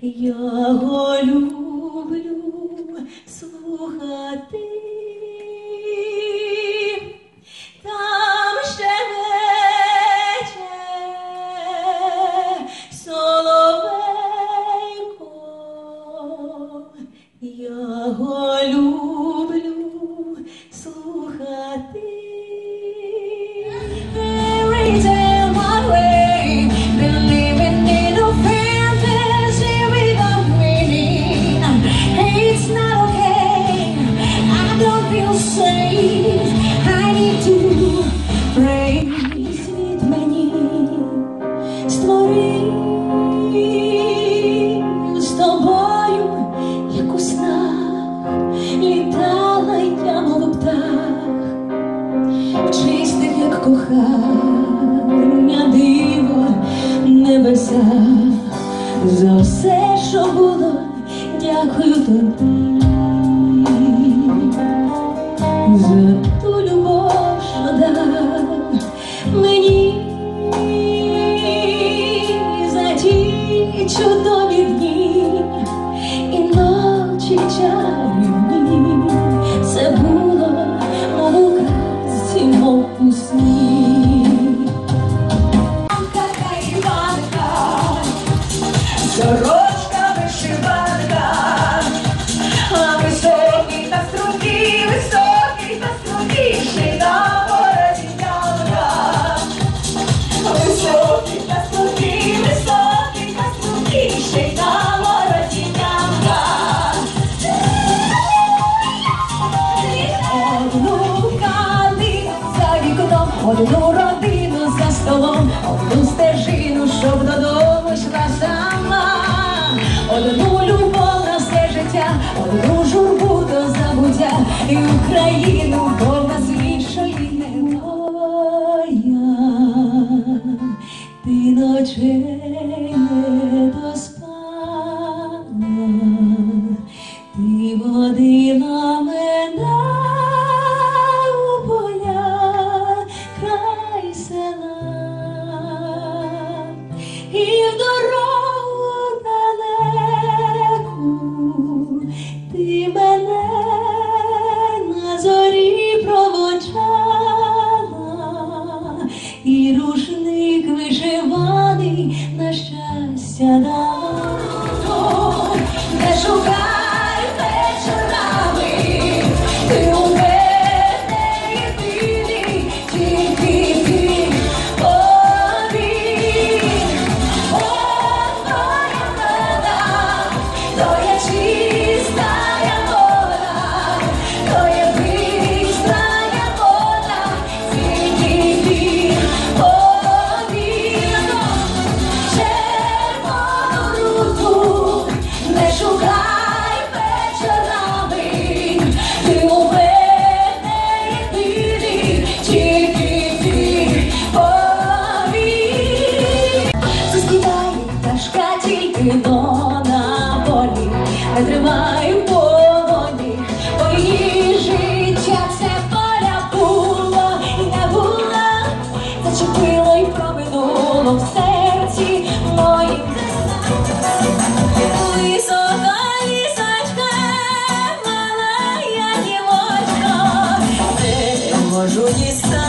Я його люблю слухати. Там щебече соловейко. Я його люблю слухати. Every day on my way, believing in a fantasy without meaning. It's not okay, I don't feel safe. I need to pray. Світ мені створив з тобою, як у снах літала я, мов птах, чистих, як кохання, диво небеса. За все, що було, дякую тобі. За ту любов, що дав мені, за ті чудові дні і ночі чарівні. Це було, мов у казці, мов у сні. Така Іванка, сорочка вишиванка, а високий та стрункий, високий та стрункий, шийна бородінянка. Високий та стрункий, високий та стрункий, шийна бородінянка. Одну калину за вікном, одну родину за столом, одну стежину, щоб додому йшла сама. Одну любов на все життя, одну журбу до забуття, і Україну повна світшої немоя. Ти ночей не доспала, ти водила мене у поля край села, і в дорогу далеку ти мене на зорі проводжала, і рушник вишиваний на щастя дала. Не шукай вечорами, ти у мене єдиний, тільки ти повір. Твоя вода, твоя чистая вода, твоя бистрая вода, тільки ти повір. Червону руту не шукай вечорами, ти у мене єдиний, тільки ти повір. Заспіває пташка тільки но на волі, не тримай в полоні, бо її життя це поля було і не було, зачепило й проминуло в серці моїм. Висока лісочка, мала я дівочка, не можу дістати.